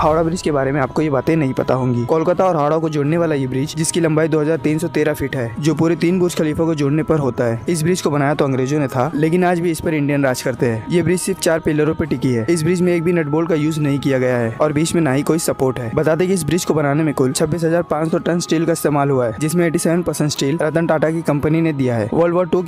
Howrah bridge के बारे में आपको ये बातें नहीं पता होंगी। कोलकाता और हावड़ा को जोड़ने वाला ये ब्रिज, जिसकी लंबाई 2313 फीट है, जो पूरे 3 बुर्ज खलीफा को जोड़ने पर होता है। इस ब्रिज को बनाया तो अंग्रेजों ने था, लेकिन आज भी इस पर इंडियन राज करते हैं। ये ब्रिज सिर्फ 4 पिलरों पर टिकी है। इस ब्रिज में एक भी नट बोल्ट का यूज नहीं किया गया है और बीच में ना ही कोई सपोर्ट है। बता दें कि इस ब्रिज को बनाने में कुल 26,500 टन स्टील का इस्तेमाल हुआ है, जिसमें 87% स्टील रतन टाटा की कंपनी ने दिया है। World war 2